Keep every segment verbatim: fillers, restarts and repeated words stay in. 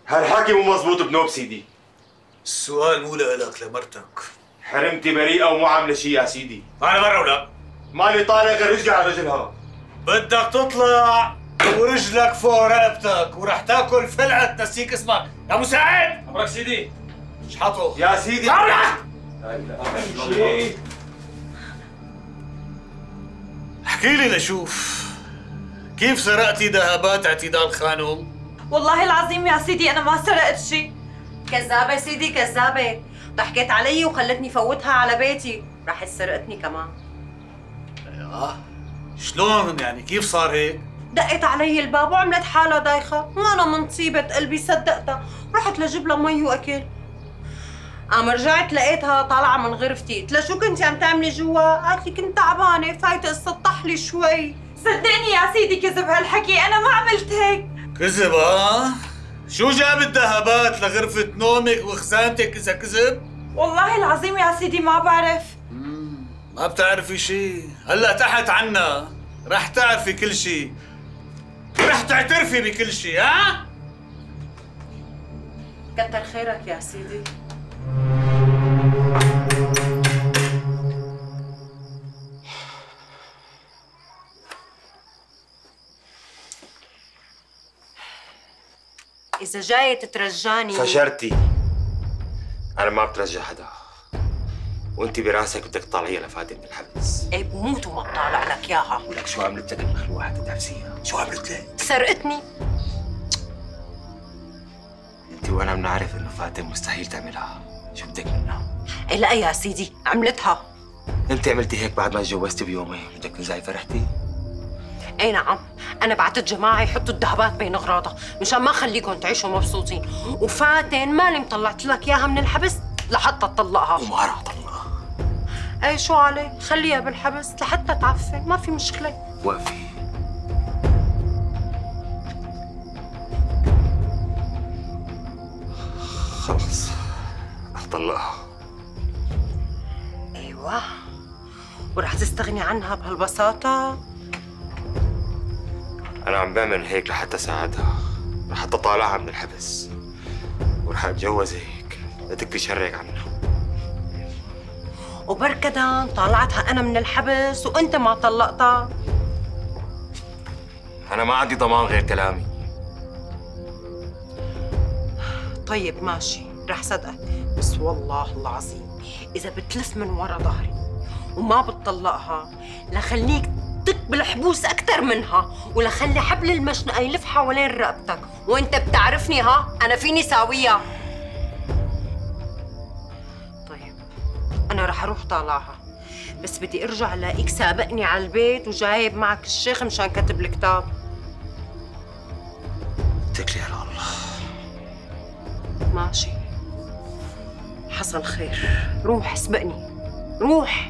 هالحكي مو مزبوط بنوب سيدي. السؤال مو لإلك، لمرتك. حرمتي بريئة ومو عاملة شي يا سيدي. أنا برا ولا؟ ماني طالع غير رجلي على رجلها. بدك تطلع ورجلك فوق رقبتك ورح تاكل فلعة تنسيك اسمك، يا مساعد! أمرك سيدي. اشحطه يا سيدي. طلع! احكي لي لشوف، كيف سرقتي ذهبات اعتدال خانم؟ والله العظيم يا سيدي أنا ما سرقت شيء. كذابة سيدي كذابة، ضحكت علي وخلتني فوتها على بيتي، راح سرقتني كمان. ايوه، شلون يعني كيف صار هيك؟ دقت علي الباب وعملت حالها دايخة، وانا من طيبة قلبي صدقتها، رحت لجيب لها مي واكل. قام رجعت لقيتها طالعة من غرفتي، قلت لها شو كنتي عم تعملي جوا؟ قالت لي كنت تعبانة فايتة اسطح لي شوي. صدقني يا سيدي كذب هالحكي، أنا ما عملت هيك. كذب ها؟ شو جاب الذهبات لغرفة نومك وخزانتك إذا كذب؟ والله العظيم يا سيدي ما بعرف. مم. ما بتعرفي شيء، هلا تحت عنا رح تعرفي كل شيء، رح تعترفي بكل شيء. ها؟ كتر خيرك يا سيدي. إذا جاية تترجاني فشرتي. أنا ما بترجى حدا، وأنت براسك بدك تطلعيها لفاتن من الحبس. إيه بموت وما بطالع لك إياها. ولك شو عملت لك المخلوقة حتى تحبسيها؟ شو عملت لك؟ سرقتني. أنت وأنا بنعرف إنه فاتن مستحيل تعملها، شو بدك منها؟ إيه لا يا سيدي عملتها. أنت عملتي هيك بعد ما تجوزتي بيومين، بدك تنزعي فرحتي؟ اي نعم، انا بعتت جماعه يحطوا الذهبات بين اغراضها مشان ما خليكم تعيشوا مبسوطين، وفاتن مالي مطلعت لك اياها من الحبس لحتى تطلقها. وما راح اطلقها. اي شو عليه؟ خليها بالحبس لحتى تعفن، ما في مشكله. وقفي. خلص رح طلقها. ايوه، ورح تستغني عنها بهالبساطه؟ أنا عم بعمل هيك لحتى ساعدها، لحتى طالعها من الحبس، ورح أتجوز هيك لتكفي شرك عنها. وبركدا طلعتها أنا من الحبس وأنت ما طلقتها. أنا ما عندي ضمان غير كلامي. طيب ماشي، رح صدقك، بس والله العظيم إذا بتلف من ورا ظهري وما بتطلقها لخليك طق بالحبوس أكثر منها، ولخلي حبل المشنقة يلف حوالين رقبتك، وأنت بتعرفني ها، أنا فيني ساويها. طيب أنا رح أروح طالعها، بس بدي أرجع ألاقيك سابقني على البيت وجايب معك الشيخ مشان كتب الكتاب. اتكلي على الله. ماشي، حصل خير، روح اسبقني، روح.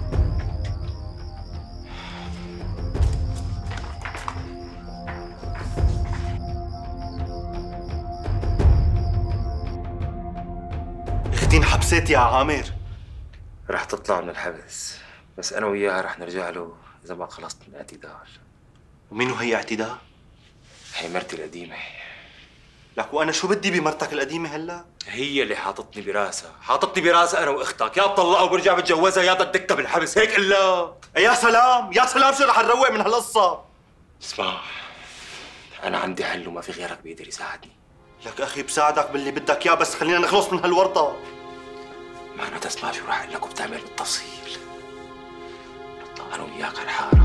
اختين حبسات يا عامر. رح تطلع من الحبس، بس أنا وياها رح نرجع له إذا ما خلصت من الاعتدال. ومينو هي اعتداء؟ هي مرتي القديمة. لك وأنا شو بدي بمرتك القديمة هلا؟ هي اللي حاطتني براسها، حاطتني براسها أنا وأختك، يا بطلقها وبرجع بتجوزها يا تدكها بالحبس، هيك إلا. يا سلام يا سلام، شو رح نروق من هالقصة؟ اسمع، أنا عندي حل وما في غيرك بيقدر يساعدني. لك أخي بساعدك باللي بدك إياه، بس خلينا نخلص من هالورطة. ما أنا تسمع شو رح أقول لك وبتعمل بالتفصيل. نطلع أنا وياك على الحارة.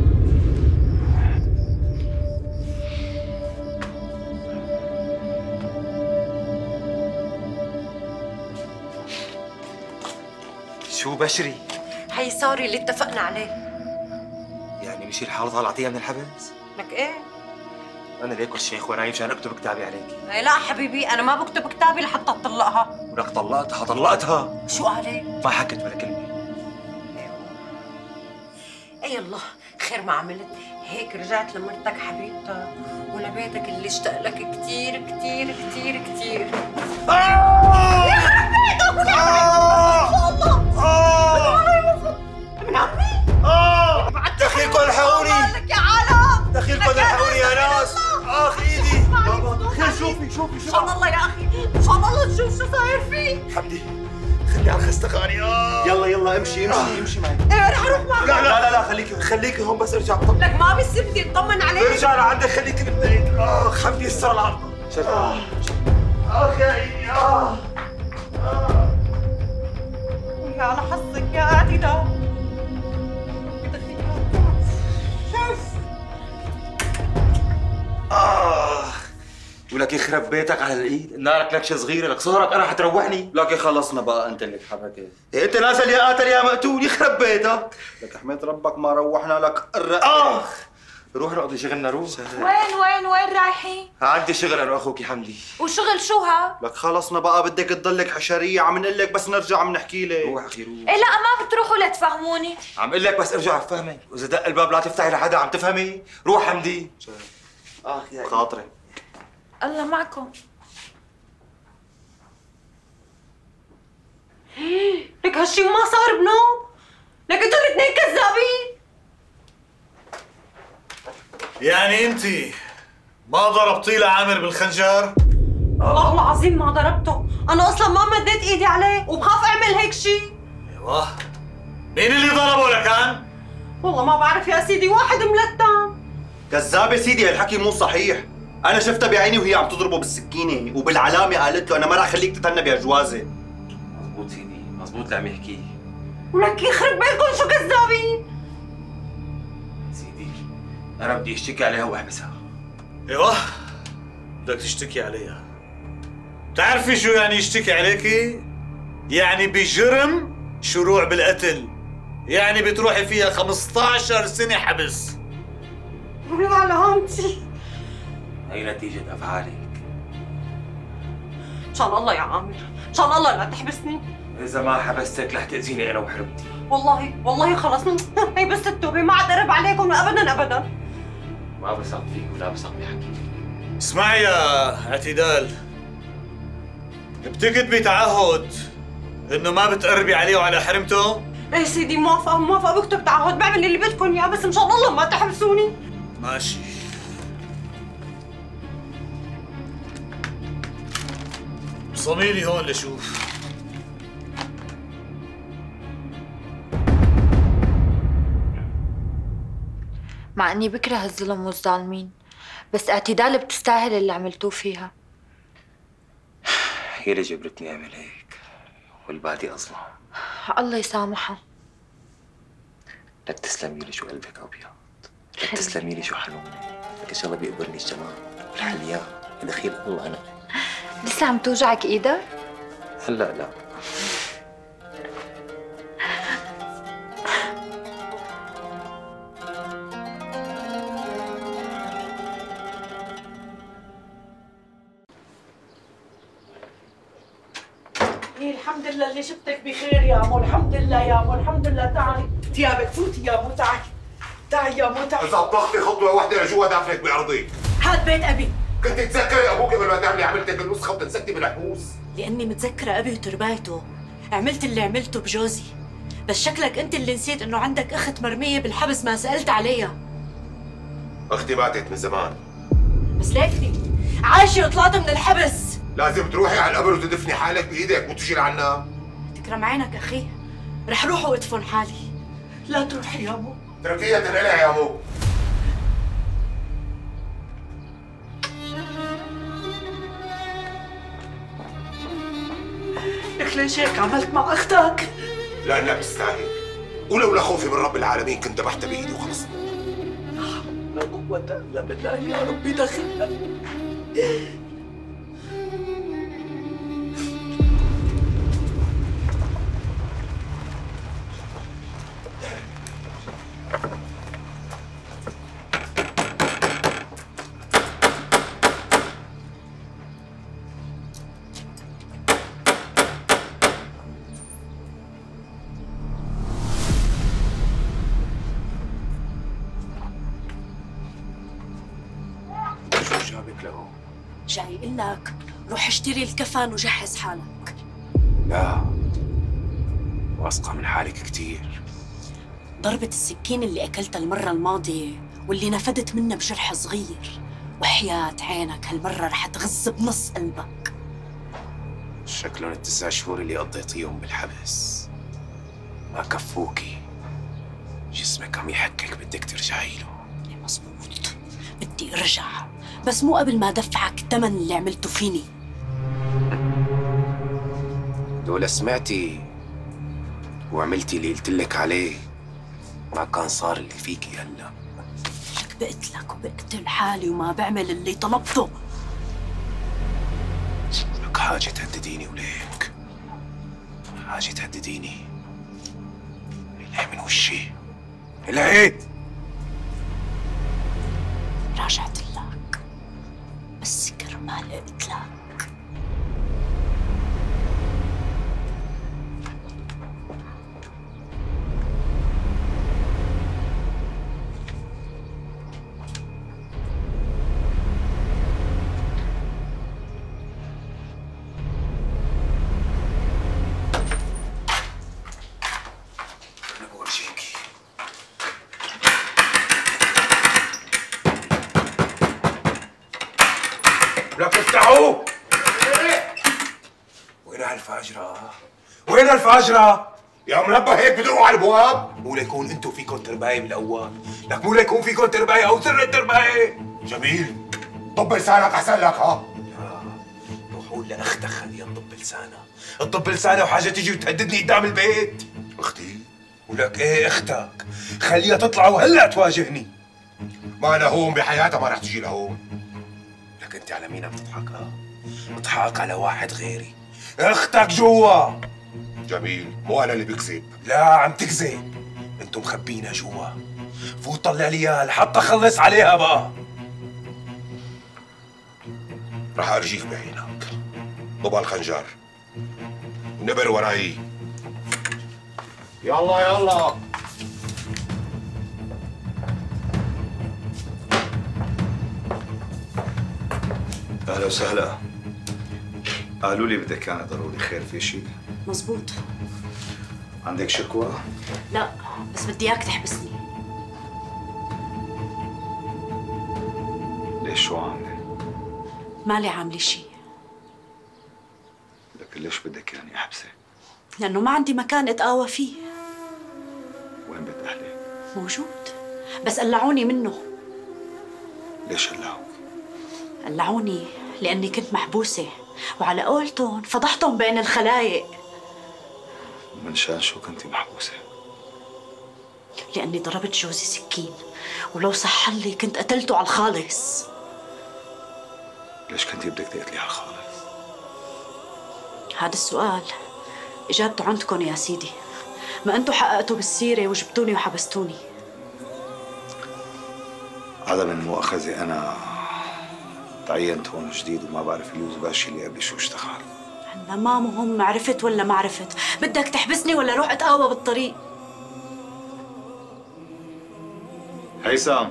شو بشري؟ هي سوري اللي اتفقنا عليه. يعني مشي الحال طلعتيها من الحبس؟ لك ايه؟ أنا ليك والشيخ ونايم مشان أكتب كتابي عليكي. إيه لا حبيبي، أنا ما بكتب كتابي لحتى أطلقها. ولك طلقتها طلقتها. شو عليه؟ ما حكت ولا كلمة. اي الله، خير ما عملت، هيك رجعت لمرتك حبيبتك ولبيتك اللي اشتاق لك كثير كثير كثير كثير. آه! يا خرب بيتك ابن عمي. آه! دخيلكم الحقوني! لك يا عالم، دخيلكم الحقوني يا ناس! آخ إيدي! خير شوفي شوفي شوفي شان الله يا اخي، ان شاء الله تشوف شو صاير فيه. حمدي خلي على الخستخاني. يلا يلا امشي امشي امشي معي. ايه رح اروح معك. لا لا لا لا خليكي خليكي هون بس ارجع طب. لك ما بيصير بدي اطمن عليك. ارجع لعندك خليكي بالبيت. اخ حمدي يسر العرض. شغال. اخ يا عيني. اه يا على حظك يا اعتداء. شوف اخ ولك يخرب بيتك على الايد، نارك لك صغيره لك صهرك انا حتروحني. لك خلصنا بقى انت اللي حبكت. انت نازل يا قاتل يا مقتول يخرب بيتك. لك احمد ربك ما روحنا لك الرق. اخ روح نقضي شغلنا روح. وين وين وين رايحين؟ عندي شغل انا واخوك حمدي. وشغل شو ها؟ لك خلصنا بقى بدك تضلك حشريه، عم نقول لك بس نرجع عم نحكي لك. روح اخي روح. إيه لا ما بتروحوا لتفهموني. عم اقول لك بس ارجع افهمك، واذا دق الباب لا تفتحي لحدا عم تفهمي. روح حمدي. اخ يا خاطري. الله معكم. لك هالشي ما صار بنوم. لك انتوا الاثنين كذابين. يعني انت ما ضربتي لعامر بالخنجر؟ والله العظيم ما ضربته، انا اصلا ما مديت ايدي عليه وبخاف اعمل هيك شيء. ايوه مين اللي ضربه لكان؟ والله ما بعرف يا سيدي، واحد ملتان. كذابه سيدي، هالحكي مو صحيح. انا شفتها بعيني وهي عم تضربه بالسكينه وبالعلامه قالت له انا ما راح خليك تتهنى بجوازي. مزبوط سيدي مزبوط اللي عم يحكيه. ولك يخرب بيتكم شو كذابين. سيدي انا بدي اشتكي عليها واحبسها. ايوه بدك تشتكي عليها. بتعرفي شو يعني يشتكي عليكي؟ يعني بجرم شروع بالقتل، يعني بتروحي فيها خمسطعش سنة حبس. روحي على هامتي. هي نتيجة افعالك. ان شاء الله يا عامر، ان شاء الله لا تحبسني. اذا ما حبستك رح تاذيني انا وحرمتي. والله والله خلص هي بس التوبه، ما عاد قرب عليكم ابدا ابدا. ما بثق فيك ولا بثق بحكيك. اسمعي يا اعتدال، بتكتبي تعهد انه ما بتقربي عليه وعلى حرمته؟ ايه سيدي موافقه موافقه، بكتب تعهد، بعمل اللي بدكم اياه، بس ان شاء الله ما تحبسوني. ماشي. صميلي هون لشوف. مع اني بكره الظلم والظالمين، بس اعتدال بتستاهل اللي عملتوه فيها. هي اللي جبرتني اعمل هيك، والباقي اظلم. الله يسامحها. لك تسلمي لي شو قلبك ابيض، لك تسلمي لي شو حنونك، لك ان شاء الله بيقبلني الجمال والحليان دخيل الله انا. لسه عم توجعك ايدك؟ هلا لا. الحمد لله اللي شفتك بخير يا مو، الحمد لله يا مو، الحمد لله. تعالي ثيابك، فوتي يا مو، تعالي تعالي يا مو تعالي. إذا طلقتي خطوة واحدة لجوا دافنك بأرضي. هاد بيت أبي. كنت تتذكري أبوك قبل ما تعملي عملتك النسخة وتنسكتي بالحبوس؟ لأني متذكرة أبي وتربايته، عملت اللي عملته بجوزي، بس شكلك أنت اللي نسيت إنه عندك أخت مرمية بالحبس ما سألت عليها. أختي ماتت من زمان. بس ليكني عايشة وطلعت من الحبس. لازم تروحي على القبر وتدفني حالك بإيدك وتجي لعنا. تكرم عينك أخي، رح روح وأدفن حالي. لا تروحي يا مو. تركيها تنقلها يا مو. لك ليش هيك عملت مع أختك؟ لأنها بتستاهل، ولولا خوفي من رب العالمين كنت ذبحتها بإيدي وخلصنا. لا قوة إلا بالله يا ربي دخلنا. جاي اقول لك روح اشتري الكفن وجهز حالك. لا، واثقة من حالك كثير. ضربة السكين اللي اكلتها المرة الماضية واللي نفدت منها بجرح صغير وحياة عينك هالمرة رح تغز بنص قلبك. شكلهم التسع شهور اللي قضيتيهم بالحبس ما كفوكي. جسمك عم يحكك بدك ترجعي له. مظبوط، بدي ارجع، بس مو قبل ما ادفعك الثمن اللي عملته فيني. لولا سمعتي وعملتي اللي قلتلك عليه ما كان صار اللي فيكي هلا. لك بقتلك وبقتل حالي وما بعمل اللي طلبته. لك حاجة تهدديني وليك، حاجة تهدديني. الحي من وشي، العيد. راجعت لك بس كرمال قتلك. لك افتحوا! وين هالفاجرة؟ وين هالفاجرة؟ يا منبه هيك بدقوا على الابواب؟ مو ليكون انتم فيكم ترباية بالاول، لك مو ليكون فيكم ترباية او سر الترباية. جميل، طب لسانك احسن لك. ها روح قول لاختك خليها تطب لسانها، تطب لسانها وحاجة تيجي وتهددني قدام البيت. اختي؟ ولك ايه اختك، خليها تطلع وهلا تواجهني. ما انا هون بحياتها ما رح تجي لهون. لك انت على مين عم تضحك؟ ها؟ بضحك على واحد غيري، اختك جوا. جميل، مو انا اللي بكذب. لا عم تكذب، انتم مخبينها جوا. فوت طلع لي اياها لحتى اخلص عليها بقى. رح ارجيك بعينك. ضب الخنجر ونبر وراي. يلا يلا. اهلا وسهلا. قالوا لي بدك يعني ضروري، خير في شيء؟ مزبوط. عندك شكوى؟ لا بس بدي اياك تحبسني. ليش شو عامله؟ مالي عامله شيء. لك ليش بدك يعني احبسك؟ لانه ما عندي مكان اتقاوى فيه. وين بيت اهلك؟ موجود بس قلعوني منه. ليش قلعوك؟ قلعوني لاني كنت محبوسه، وعلى قولتهم فضحتهم بين الخلايق. من شان شو كنتي محبوسه؟ لاني ضربت جوزي سكين، ولو صح لي كنت قتلته على الخالص. ليش كنتي بدك تقتلي على الخالص؟ هذا السؤال اجابته عندكم يا سيدي، ما انتم حققتوا بالسيره وجبتوني وحبستوني. هذا من مؤاخذة أنا تعينت هون جديد وما بعرف اليوز باشي اللي قبلي شو اشتغل. هلا ما مهم عرفت ولا ما عرفت، بدك تحبسني ولا روح اتقاوى بالطريق؟ هيثم.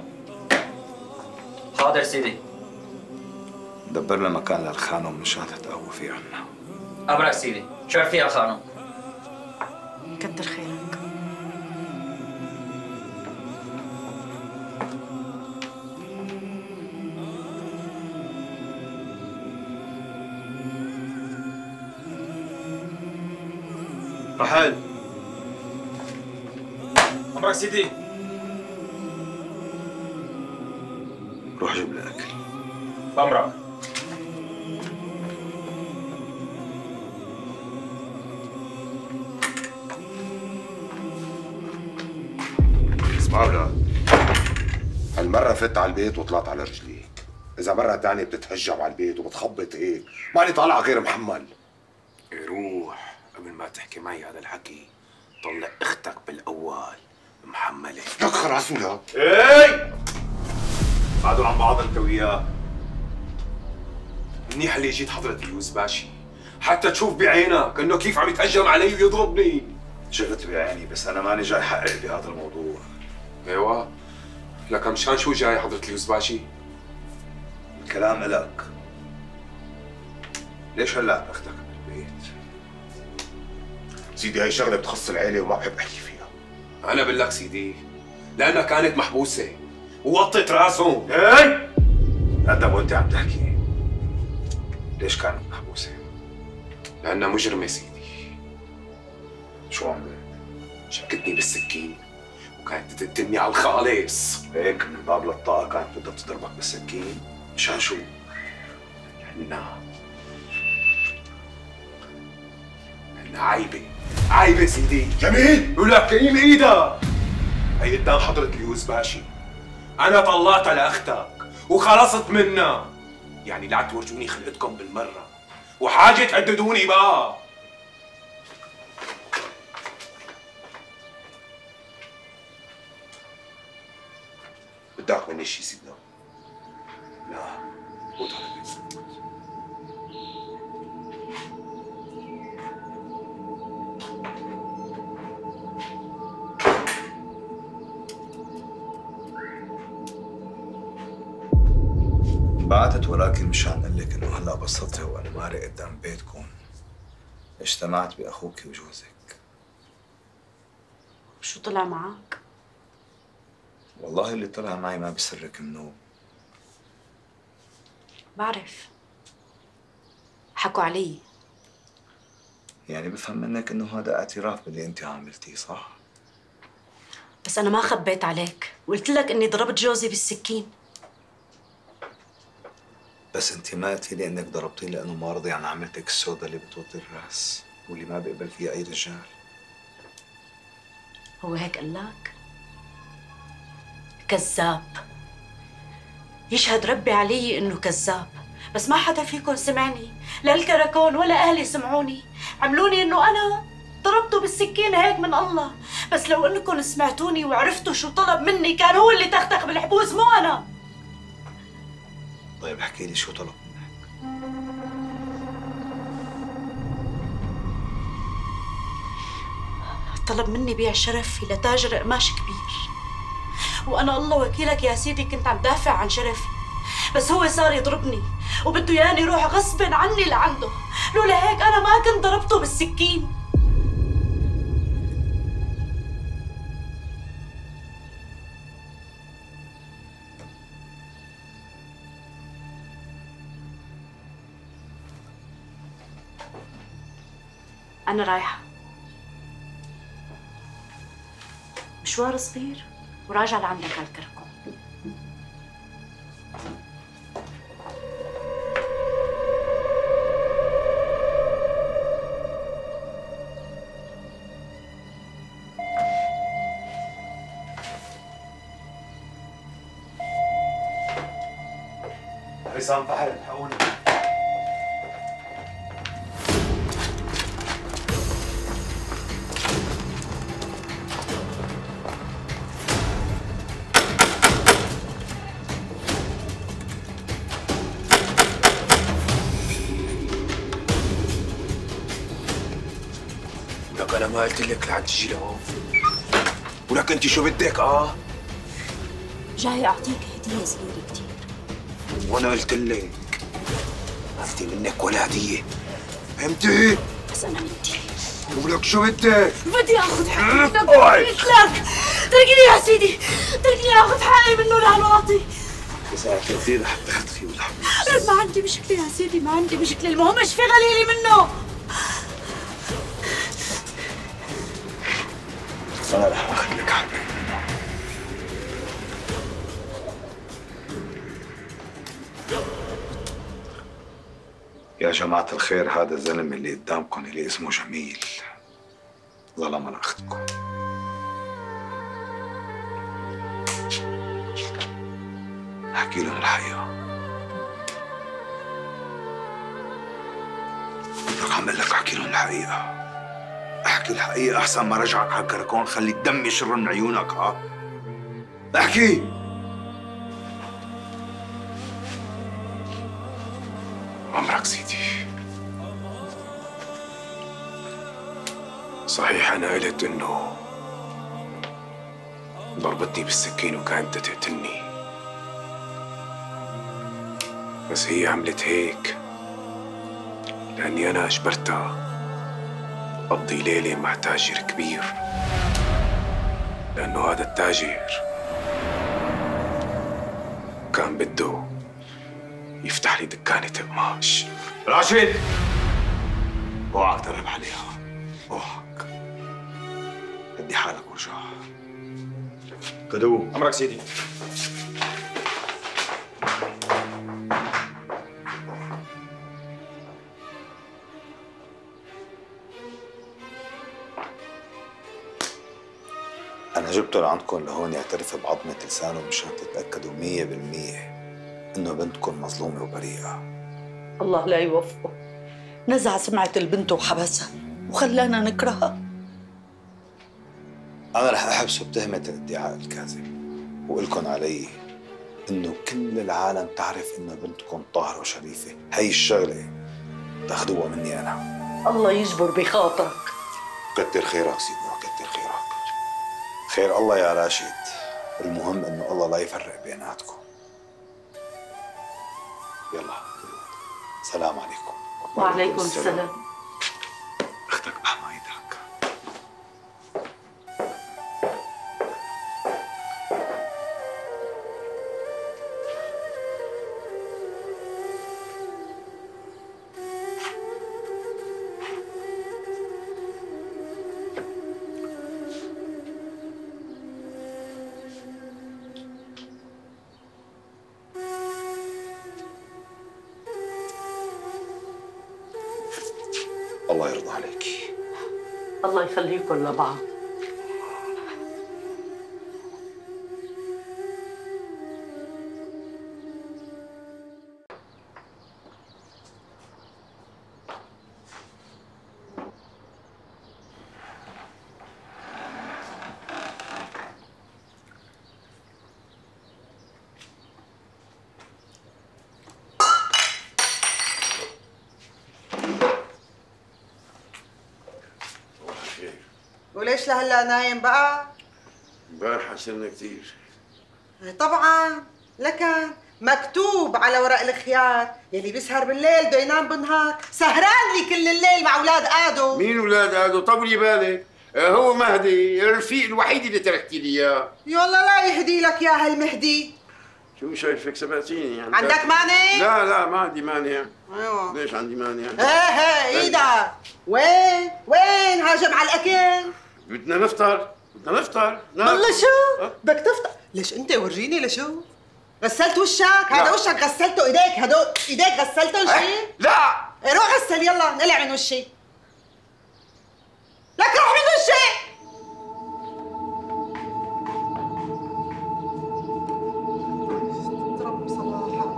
حاضر سيدي. دبر لنا مكان للخانم مشان تتقوى فيه عنا. أمرك سيدي، شو فيها الخانم؟ كتر خيرك. رحال. أمرك سيدي. روح جيب لي أكل. بأمرك. اسمع اولاد، هالمرة فت على البيت وطلعت على رجليك. إذا مرة تانية بتتهجم على البيت وبتخبط هيك، ماني طالع غير محمل. روح قبل ما تحكي معي هذا الحكي، طلع اختك بالاول محمله. لك خلاص ولاد. اي بعدوا عن بعض انت وياه. منيح اللي جيت حضرة اليوز باشي حتى تشوف بعينك انه كيف عم يتهجم علي ويضربني. شفت بعيني بس أنا ماني جاي حقق بهذا الموضوع. ايوه لك مشان شو جاي حضرة اليوز باشي؟ الكلام إلك. ليش هلأت أختك بالبيت؟ سيدي هاي شغلة بتخص العيلة وما بحب أحكي فيها. أنا بقول لك سيدي لأنها كانت محبوسة ووطت راسهم. اي لا طب وانت عم تحكي ليش كانت محبوسة؟ لأنها مجرمة سيدي. شو عملت؟ شكتني بالسكين وكانت تقتلني على الخالص. هيك من باب للطاقة كانت بدها تضربك بالسكين؟ مشان شو؟ لأنها لأنها عايبة عايبة سيدي. جميل. ولك كريم ايدك. هي قدام حضرة اليوز باشي. أنا طلعتها لأختك وخلصت منها. يعني لا تورجوني خلقتكم بالمرة وحاجة تهددوني بقى. بدك مني شي سيدنا؟ لا فوت على البيت. بعتت ولكن مشان اقول لك انه هلا بالصدفه وانا مارق قدام بيتكم اجتمعت باخوك وجوزك. شو طلع معك؟ والله اللي طلع معي ما بسرك منه. بعرف حكوا علي. يعني بفهم منك انه هذا اعتراف باللي انت عملتيه صح؟ بس أنا ما خبيت عليك وقلت لك إني ضربت جوزي بالسكين. بس انت ما قلتي لي انك ضربتيه لانه ما رضي عن عملتك السوداء اللي بتوطي الراس واللي ما بيقبل فيها اي رجال. هو هيك قال لك؟ كذاب. يشهد ربي علي انه كذاب، بس ما حدا فيكم سمعني، لا الكراكون ولا اهلي سمعوني، عملوني انه انا ضربته بالسكين هيك من الله، بس لو انكم سمعتوني وعرفتوا شو طلب مني كان هو اللي تختخ بالحبوس مو انا. طيب احكي لي شو طلب منك؟ طلب مني بيع شرفي لتاجر قماش كبير، وانا الله وكيلك يا سيدي كنت عم دافع عن شرفي، بس هو صار يضربني وبده ياني روح غصب عني لعنده، لولا هيك انا ما كنت ضربته بالسكين. أنا رايحة مشوار صغير وراجعة لعندك على الكركون. عصام فحل الحقوني. لك أنا ما قلت لك لعن تجي لهون؟ ولك أنت شو بدك آه؟ جاي أعطيك هدية صغيرة كتير. وأنا قلت لك ما بدي منك ولا هدية، فهمتي؟ بس أنا بدي. ولك شو بدك؟ بدي آخذ حقي منك، قلت لك تركني يا سيدي، تركني آخذ حقي منه لهالواطي. إذا أكلتي رح تاخذي بالحبس. ما عندي مشكلة يا سيدي، ما عندي مشكلة، المهم اشفي غليلي منه. أنا رح أخذ لك حقك. يا جماعة الخير، هذا الزلمة اللي قدامكم اللي اسمه جميل ظلم أنا أختكم. أحكي لهم الحقيقة. لك عم لك أحكي لهم الحقيقة. احكي الحقيقة أحسن ما رجعك على الكركون خلي الدم يشر من عيونك. ها احكي. عمرك سيدي، صحيح أنا قلت إنه ضربتني بالسكين وكانت تقتلني، بس هي عملت هيك لأني أنا أجبرتها أقضي ليلة مع تاجر كبير، لأنه هذا التاجر كان بده يفتح لي دكانة قماش. راشد، اوعك تقرب عليها، اوعك. هدي حالك وارجع. كدو. امرك سيدي. أنا جبته لعندكم لهون يعترف بعظمة لسانه مشان تتأكدوا مية بالمية إنه بنتكم مظلومة وبريئة. الله لا يوفقه، نزع سمعة البنت وحبسها وخلانا نكرهها. أنا رح أحبسه بتهمة الادعاء الكاذب وقلكن علي إنه كل العالم تعرف إنه بنتكم طاهرة وشريفة. هي الشغلة تاخدوها مني أنا. الله يجبر بخاطرك. كتر خيرك سيدنا، كتر خيرك. خير الله يا راشد. المهم إنه الله لا يفرق بيناتكم. يلا سلام عليكم. وعليكم السلام. اختك بحمايتك. الله يرضى عليك. الله يخليكم لبعض. وليش لهلا نايم بقى؟ امبارح حسنا كثير. طبعا، لكن مكتوب على ورق الخيار يلي بيسهر بالليل بده ينام بالنهار، سهران لي كل الليل مع اولاد ادو. مين اولاد ادو؟ طولي بالك، هو مهدي الرفيق الوحيد اللي تركتي لي اياه. يلا لا يهدي لك يا هالمهدي. شو شايفك سبقتيني يعني؟ عندك مانع؟ لا لا ما عندي مانع. ايوه. ليش عندي مانع؟ ايه ايه ايدك. وين؟ وين هاجم على الاكل؟ بدنا نفطر، بدنا نفطر. والله شو؟ بدك تفطر؟ ليش انت ورجيني لشو؟ غسلت وشك؟ هذا وشك غسلته، ايديك هدول ايديك غسلتهم شيء؟ لا روح غسل يلا، نقلع من وشي. لك روح من وشي. اضرب صباحك.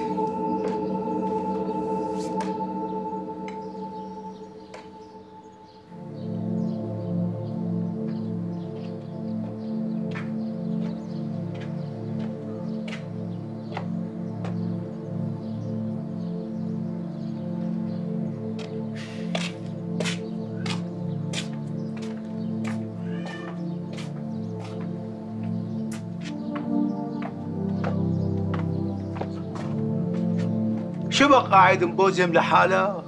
شو بك قاعد مبوزم لحالك؟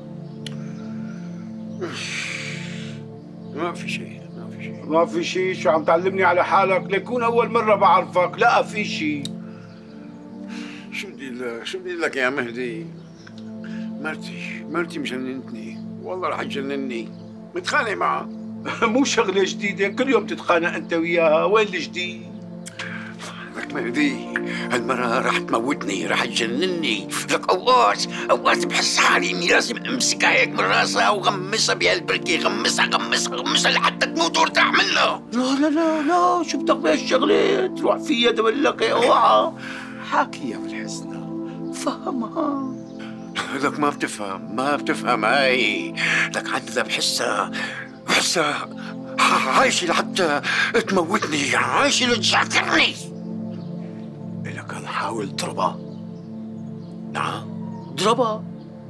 ما في شيء، ما في شيء. ما في شيء؟ شو عم تعلمني على حالك؟ ليكون أول مرة بعرفك. لا في شيء. شو بدي لك، شو بدي لك يا مهدي؟ مرتي، مرتي مجننتني، والله رح تجنني. متخانق معها. مو شغلة جديدة، كل يوم تتخانق أنت وياها، وين الجديد؟ لك مهدي، هالمرة رح تموتني، رح تجنني. لك أوقات أوقات بحس حالي إني لازم أمسكها هيك من راسها وغمسها بهالبركة، غمسها غمسها غمسها لحتى تموت وارتاح منها. لا لا لا لا، شو بدك بهالشغلة؟ تروح فيها تبلك اوعى. حاكيها بالحسنى، فهمها. لك ما بتفهم، ما بتفهم هاي. لك عدلها بحسها بحسها عايشة لحتى تموتني، عايشة لتجعفرني. لك أنا حاول اضربها. نعم اضربها.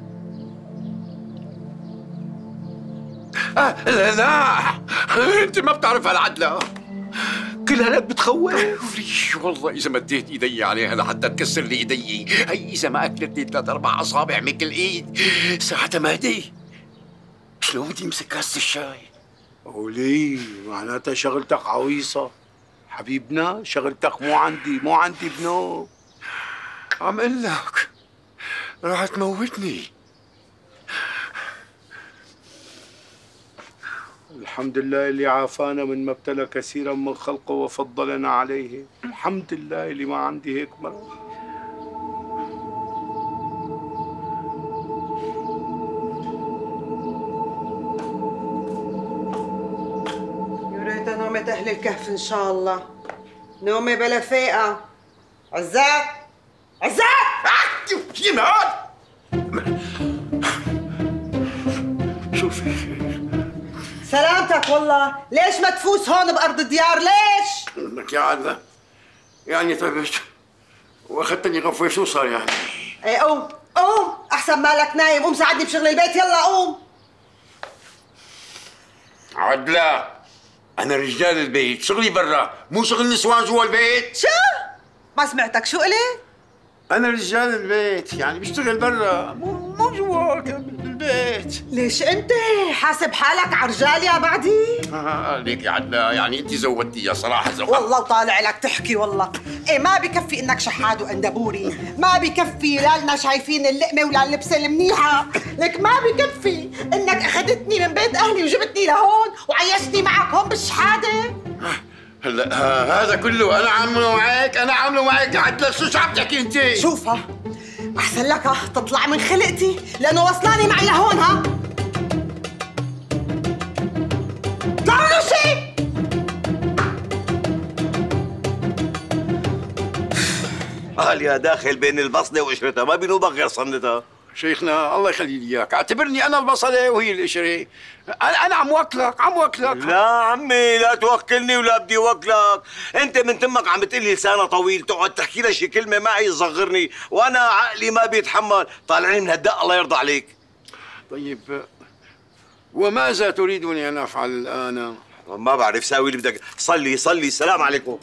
آه لا لا، انت ما بتعرف هالعدلة. كل هالقد بتخوف؟ والله اذا مديت ايدي عليها لحتى تكسر لي ايدي، هي اذا ما اكلت لي ثلاث اربع اصابع من كل ايد ساعتها مهدي شلون بدي امسك كاسة الشاي؟ وليه؟ معناتها شغلتك عويصة. حبيبنا شغلتك مو عندي، مو عندي بنو. عم اقول لك راح تموتني. الحمد لله اللي عافانا من ما ابتلى كثيرا من خلقه وفضلنا عليه. الحمد لله اللي ما عندي هيك مرض. يا ريتها نومة أهل الكهف إن شاء الله. نومة بلا فيقة. عزات عزات يمهد شوفي سلامتك والله. ليش ما تفوز هون بأرض الديار؟ ليش؟ لك يا عدلة يعني تعبت واخذتني غفوة. شو صار يعني؟ ايه قوم قوم، أحسن مالك نايم. قوم ساعدني بشغل البيت. يلا قوم. عدلة أنا رجال البيت، شغلي برا مو شغل نسوان جوا البيت. شو؟ ما سمعتك. شو قلت؟ أنا رجال البيت يعني بشتغل برا مو مو جوا البيت. ليش أنت حاسب حالك عرجال يا بعدي؟ آه ليك يا عدلة يعني أنت زودتي يا صراحة زودتي. والله وطالع لك تحكي والله. إيه ما بكفي إنك شحاد وأندبوري، ما بكفي لا لنا شايفين اللقمة ولا اللبسة المنيحة، لك ما بكفي إنك أخذتني من بيت أهلي وجبتني لهون وعيشتني معك هون بالشحادة. هلا هذا كله انا عامله معك، انا عامله معك يا عدلة. شو شو عم تحكي انت؟ شوفها احسن لك تطلع من خلقتي لانه وصلاني معي لهون. ها طلع منه شيء. قال يا داخل بين البصله وقشرتها ما بينوبك غير صنتها. شيخنا الله يخلي لي اياك، اعتبرني انا البصله وهي القشره. انا انا عم وكلك عم وكلك. لا عمي لا توكلني ولا بدي وكلك. انت من تمك عم تقلي لسانها طويل، تقعد تحكي لها شي كلمه معي تصغرني، وانا عقلي ما بيتحمل. طالعين من هالدق الله يرضى عليك. طيب وماذا تريدني ان افعل الان؟ ما بعرف، ساوي اللي بدك. صلي صلي. السلام عليكم.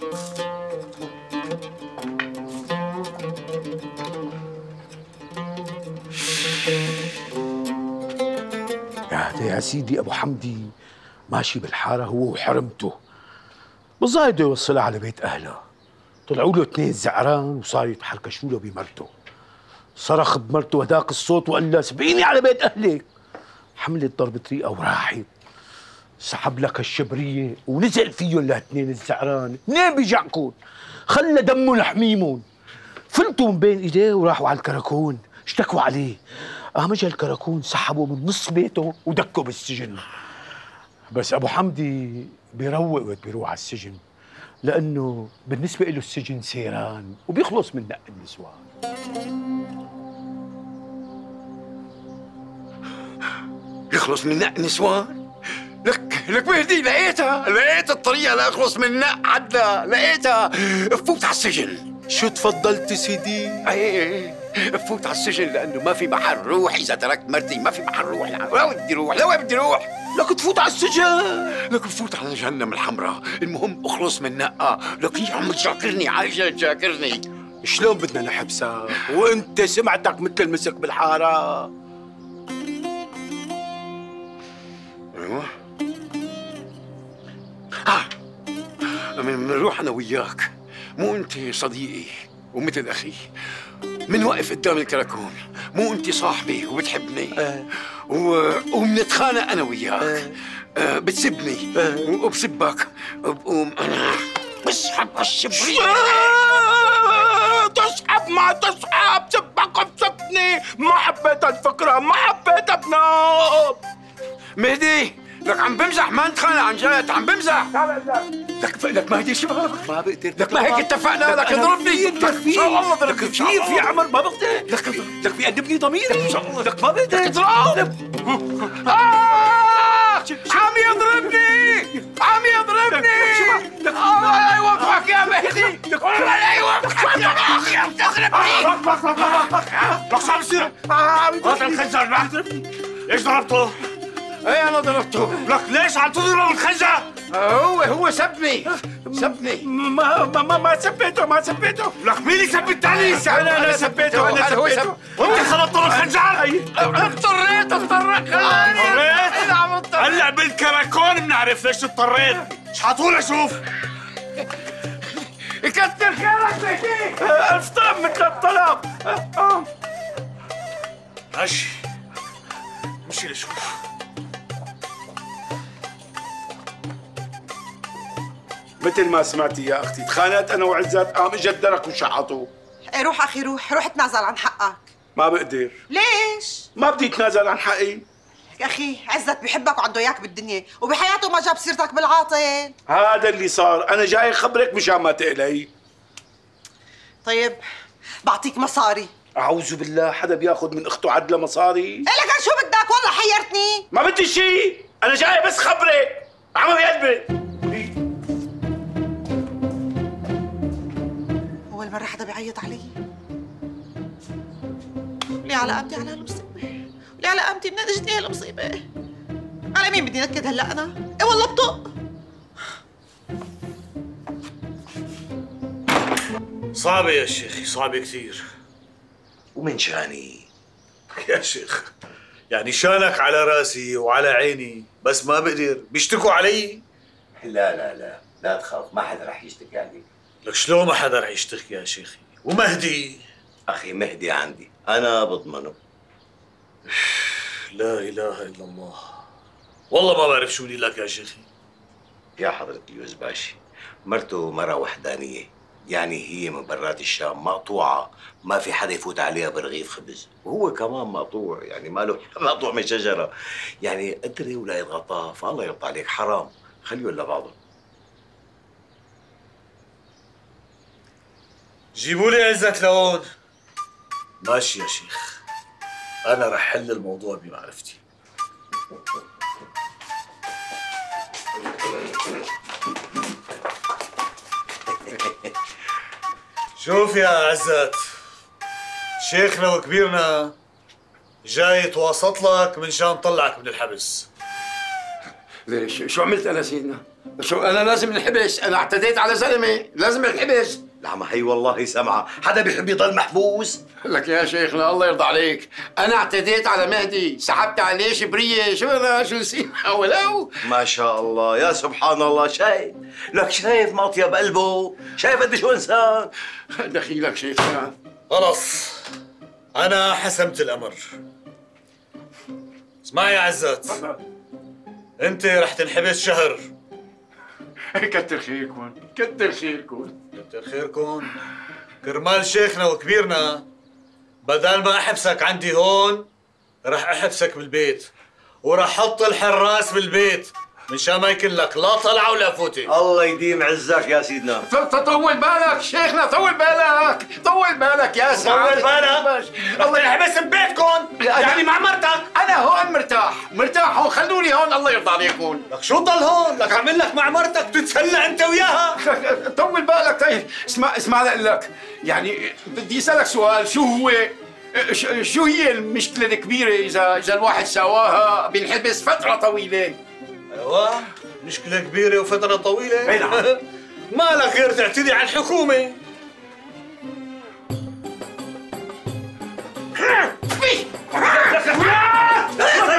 يا سيدي ابو حمدي ماشي بالحاره هو وحرمته، بالظاهر بده يوصلها على بيت اهلها. طلعوا له اثنين زعران وصار يتحركشوا له بمرته. صرخ بمرته هداك الصوت وقال لها سبقيني على بيت اهلك. حملت ضربة ريقه وراحت. سحب لك الشبريه ونزل فيهم الاثنين الزعران. منين بيجعكون؟ خلى دمه لحميمون. فلتوا من بين ايديه وراحوا على الكراكون، اشتكوا عليه. قام اجى الكراكون سحبوا من نص بيته ودكوا بالسجن. بس ابو حمدي بيروق وقت بيروح على السجن، لانه بالنسبه له السجن سيران وبيخلص من نق النسوان. يخلص من نق النسوان؟ لك لك مهدي لقيتها، لقيت الطريقه لاخلص من نق عدلة، لقيتها. فوت على السجن. شو تفضلت سيدي؟ ايه بفوت على السجن لانه ما في محل روح. اذا تركت مرتي ما في محل روح. لا بدي روح، لا بدي روح. لك تفوت على السجن، لك تفوت على جهنم الحمراء. المهم اخلص من نقة. لك هي عم تشاكرني، عايشه تشاكرني. شلون بدنا نحبسها وانت سمعتك مثل المسك بالحاره؟ ايوه ها بنروح انا وياك، مو انت صديقي ومثل اخي. منوقف قدام الكراكون، مو انت صاحبي وبتحبني. أه. و... ومنتخانق انا وياك. أه. أه بتسبني. أه. وبسبك. بقوم انا بسحب هالشبريه. أه. تسحب ما تسحب، سبك وبسبني. ما حبيت الفكره، ما حبيت ابناء. مهدي لك عم بمزح، ما نتخانق عن جد، عم بمزح. لك لك ما هدي شبهك، ما بقدر. لك ما هيك اتفقنا. لك اضربني. لك في والله ضربني. لك في في عمر ما بقدر. لك لك بيأدبني ضميري. لك ما بقدر. لك اضرب. عم يضربني، عم يضربني. لك الله يوفقك يا مهدي. لك الله يوفقك يا اخي، عم تضربني. لك شو عم يصير؟ هذا الخنجر ما عم تضربني. ليش ضربته؟ ايه انا ضربته. لك ليش عم تضرب الخنجر؟ هو هو سبني سبني. ما ما ما سبيته ما سبيته. لك مين اللي سب الثاني؟ انا انا سبيته انا سبيته. وانت خلطت الخنجر؟ اضطريت اضطريت. اضطريت؟ نعم اضطريت. هلا بالكراكون بنعرف ليش اضطريت. شحطوا لي اشوف. يكتر خيرك زكي. الف طلب مثل الطلب. ماشي امشي لشوف. مثل ما سمعتي يا اختي، تخانقت انا وعزت قام اجى الدرك وشحطوه. ايه روح اخي روح، روح تنازل عن حقك. ما بقدر. ليش؟ ما بدي اتنازل عن حقي. يا اخي عزت بيحبك وعنده اياك بالدنيا، وبحياته ما جاب سيرتك بالعاطل. هذا اللي صار، انا جاي خبرك مشان ما تقلقي. طيب بعطيك مصاري. اعوذ بالله، حدا بياخذ من اخته عدله مصاري؟ إيه لك شو بدك؟ والله حيرتني. ما بدي شيء، انا جاي بس خبرك. عمى بقلبي. اول مره حدا بيعيط علي. لي على قامتي على هالمصيبه، لي على قامتي من اجتني هالمصيبه. على مين بدي نكد هلا انا؟ ايه والله بطق. صعبة يا شيخي، صعبة كثير. ومن شاني يا شيخ، يعني شانك على راسي وعلى عيني، بس ما بقدر، بيشتكوا علي. لا لا لا لا تخاف، ما حدا رح يشتكي عليك. لك شلون ما حدا رح يشتكي يا شيخي؟ ومهدي؟ اخي مهدي عندي، انا بضمنه. لا اله الا الله، والله ما بعرف شو بدي لك يا شيخي. يا حضرة اليوز باشي، مرته مرة وحدانية، يعني هي من برات الشام، مقطوعة، ما في حدا يفوت عليها برغيف خبز، وهو كمان مقطوع، يعني ماله مقطوع من شجرة، يعني قدري ولا يضغطها، فالله يرضى عليك، حرام، خليهم لبعضهم. جيبوا لي عزت لهون. ماشي يا شيخ، أنا رح حل الموضوع بمعرفتي. شوف يا عزت، شيخنا وكبيرنا جاي يتواسط لك من شان طلعك من الحبس. ليش؟ شو عملت انا سيدنا؟ شو انا لازم الحبس؟ انا اعتديت على زلمه، لازم الحبس. لا ما هي والله سمعة، حدا بيحب يضل محبوس؟ لك يا شيخنا الله يرضى عليك، انا اعتديت على مهدي، سحبت عليه شبريه، شو انا شو نسينا ولو؟ ما شاء الله، يا سبحان الله، شايف؟ لك شايف ما اطيب قلبه؟ شايف قد شو انسان؟ دخيلك شيخنا. خلص، أنا حسمت الأمر. اسمع يا عزت، أنت رح تنحبس شهر. كتر خيركم، كتر خيركم، كتر خيركم. كرمال شيخنا وكبيرنا، بدل ما أحبسك عندي هون، رح أحبسك بالبيت، ورح حط الحراس بالبيت، مشان ما يكون لك لا طلعة ولا فوتة. الله يديم عزك يا سيدنا. طول بالك شيخنا، طول بالك، طول بالك يا سعد. طول بالك؟ الله يحبس ببيتكم، يعني مع مرتك. أنا هون مرتاح، مرتاح هون، خلوني هون الله يرضى عليكم. لك شو تضل هون؟ لك عامل لك مع مرتك تتسلى أنت وياها. طول بالك. طيب اسمع اسمع لك، يعني بدي أسألك سؤال، شو هو شو هي المشكلة الكبيرة إذا إذا الواحد سواها بينحبس فترة طويلة؟ ايوه، مشكلة كبيرة وفترة طويلة. اي نعم. ما لك غير تعتدي على الحكومة. طيب